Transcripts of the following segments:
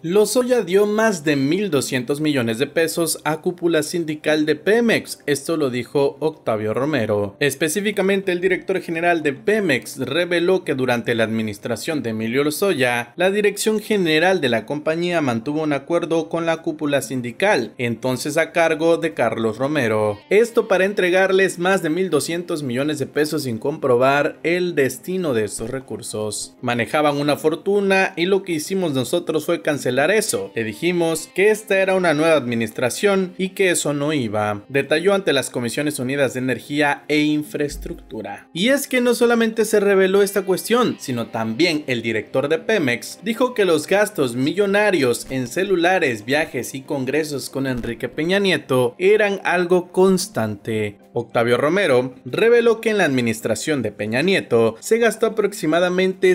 Lozoya dio más de 1.200 millones de pesos a cúpula sindical de Pemex, esto lo dijo Octavio Romero. Específicamente, el director general de Pemex reveló que durante la administración de Emilio Lozoya, la dirección general de la compañía mantuvo un acuerdo con la cúpula sindical, entonces a cargo de Carlos Romero. Esto para entregarles más de 1.200 millones de pesos sin comprobar el destino de estos recursos. Manejaban una fortuna y lo que hicimos nosotros fue cancelar eso. Le dijimos que esta era una nueva administración y que eso no iba, detalló ante las Comisiones Unidas de Energía e Infraestructura. Y es que no solamente se reveló esta cuestión, sino también el director de Pemex dijo que los gastos millonarios en celulares, viajes y congresos con Enrique Peña Nieto eran algo constante. Octavio Romero reveló que en la administración de Peña Nieto se gastó aproximadamente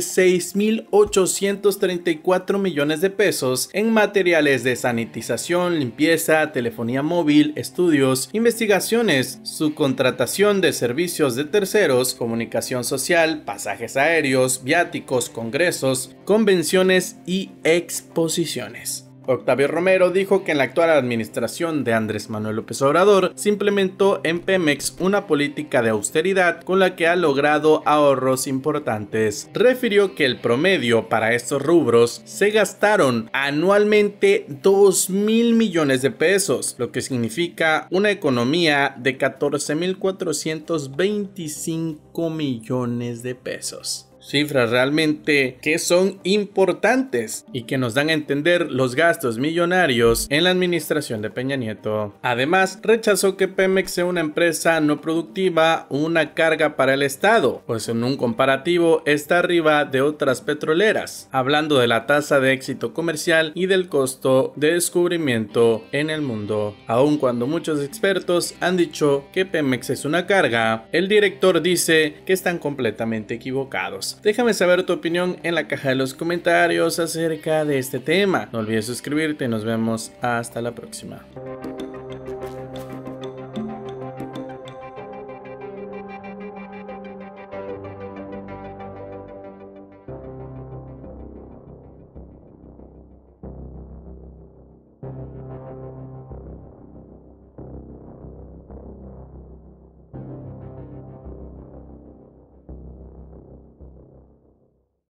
6.834 millones de pesos en materiales de sanitización, limpieza, telefonía móvil, estudios, investigaciones, subcontratación de servicios de terceros, comunicación social, pasajes aéreos, viáticos, congresos, convenciones y exposiciones. Octavio Romero dijo que en la actual administración de Andrés Manuel López Obrador se implementó en Pemex una política de austeridad con la que ha logrado ahorros importantes. Refirió que el promedio para estos rubros se gastaron anualmente 2.000 millones de pesos, lo que significa una economía de 14.425 millones de pesos. Cifras realmente que son importantes y que nos dan a entender los gastos millonarios en la administración de Peña Nieto. Además, rechazó que Pemex sea una empresa no productiva o una carga para el Estado, pues en un comparativo está arriba de otras petroleras, hablando de la tasa de éxito comercial y del costo de descubrimiento en el mundo. Aun cuando muchos expertos han dicho que Pemex es una carga, el director dice que están completamente equivocados. Déjame saber tu opinión en la caja de los comentarios acerca de este tema. No olvides suscribirte y nos vemos hasta la próxima.